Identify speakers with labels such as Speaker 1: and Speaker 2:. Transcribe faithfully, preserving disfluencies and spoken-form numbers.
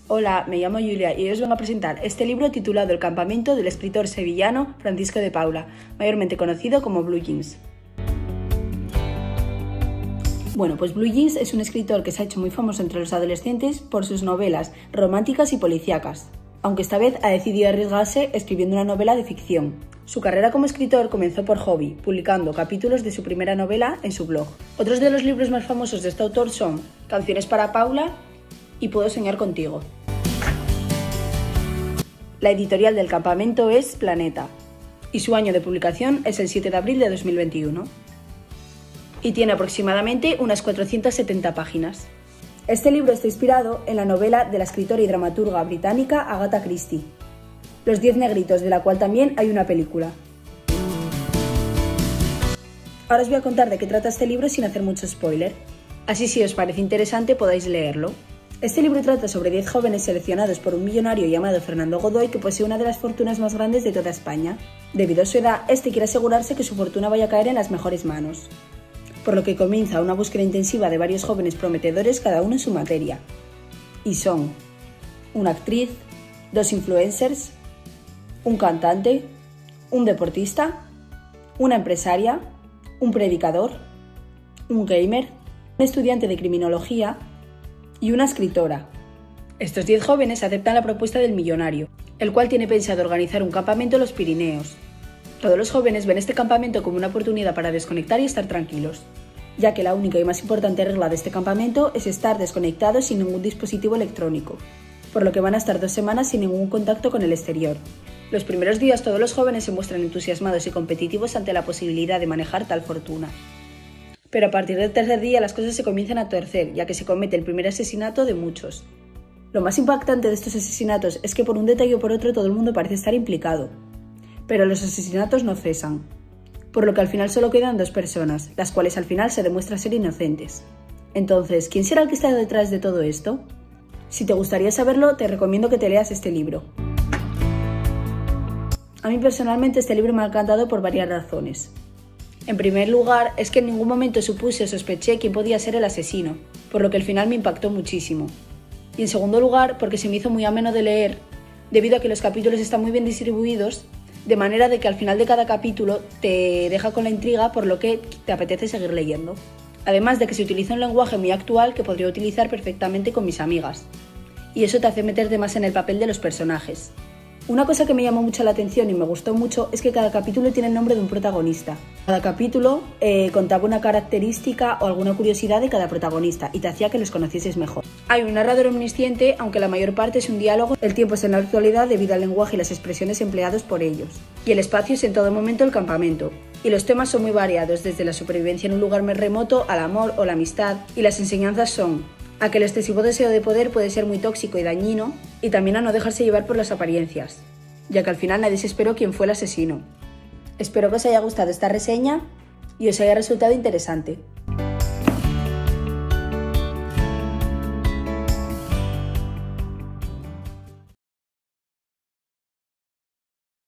Speaker 1: Hola, me llamo Julia y hoy os vengo a presentar este libro titulado El campamento del escritor sevillano Francisco de Paula, mayormente conocido como Blue Jeans. Bueno, pues Blue Jeans es un escritor que se ha hecho muy famoso entre los adolescentes por sus novelas románticas y policíacas, aunque esta vez ha decidido arriesgarse escribiendo una novela de ficción. Su carrera como escritor comenzó por hobby, publicando capítulos de su primera novela en su blog. Otros de los libros más famosos de este autor son Canciones para Paula y Puedo soñar contigo. La editorial del campamento es Planeta y su año de publicación es el siete de abril de dos mil veintiuno y tiene aproximadamente unas cuatrocientas setenta páginas. Este libro está inspirado en la novela de la escritora y dramaturga británica Agatha Christie, Los diez negritos, de la cual también hay una película. Ahora os voy a contar de qué trata este libro sin hacer mucho spoiler, así si os parece interesante podáis leerlo. Este libro trata sobre diez jóvenes seleccionados por un millonario llamado Fernando Godoy, que posee una de las fortunas más grandes de toda España. Debido a su edad, este quiere asegurarse que su fortuna vaya a caer en las mejores manos, por lo que comienza una búsqueda intensiva de varios jóvenes prometedores, cada uno en su materia. Y son una actriz, dos influencers, un cantante, un deportista, una empresaria, un predicador, un gamer, un estudiante de criminología y una escritora. Estos diez jóvenes aceptan la propuesta del millonario, el cual tiene pensado organizar un campamento en los Pirineos. Todos los jóvenes ven este campamento como una oportunidad para desconectar y estar tranquilos, ya que la única y más importante regla de este campamento es estar desconectados sin ningún dispositivo electrónico, por lo que van a estar dos semanas sin ningún contacto con el exterior. Los primeros días todos los jóvenes se muestran entusiasmados y competitivos ante la posibilidad de manejar tal fortuna. Pero a partir del tercer día las cosas se comienzan a torcer, ya que se comete el primer asesinato de muchos. Lo más impactante de estos asesinatos es que por un detalle o por otro todo el mundo parece estar implicado. Pero los asesinatos no cesan, por lo que al final solo quedan dos personas, las cuales al final se demuestran ser inocentes. Entonces, ¿quién será el que está detrás de todo esto? Si te gustaría saberlo, te recomiendo que te leas este libro. A mí personalmente este libro me ha encantado por varias razones. En primer lugar, es que en ningún momento supuse o sospeché quién podía ser el asesino, por lo que al final me impactó muchísimo. Y en segundo lugar, porque se me hizo muy ameno de leer, debido a que los capítulos están muy bien distribuidos, de manera de que al final de cada capítulo te deja con la intriga, por lo que te apetece seguir leyendo. Además de que se utiliza un lenguaje muy actual que podría utilizar perfectamente con mis amigas, y eso te hace meterte más en el papel de los personajes. Una cosa que me llamó mucho la atención y me gustó mucho es que cada capítulo tiene el nombre de un protagonista. Cada capítulo eh, contaba una característica o alguna curiosidad de cada protagonista y te hacía que los conocieses mejor. Hay un narrador omnisciente, aunque la mayor parte es un diálogo. El tiempo es en la actualidad debido al lenguaje y las expresiones empleados por ellos. Y el espacio es en todo momento el campamento. Y los temas son muy variados, desde la supervivencia en un lugar más remoto al amor o la amistad. Y las enseñanzas son a que el excesivo deseo de poder puede ser muy tóxico y dañino, y también a no dejarse llevar por las apariencias, ya que al final nadie se esperó quién fue el asesino. Espero que os haya gustado esta reseña y os haya resultado interesante.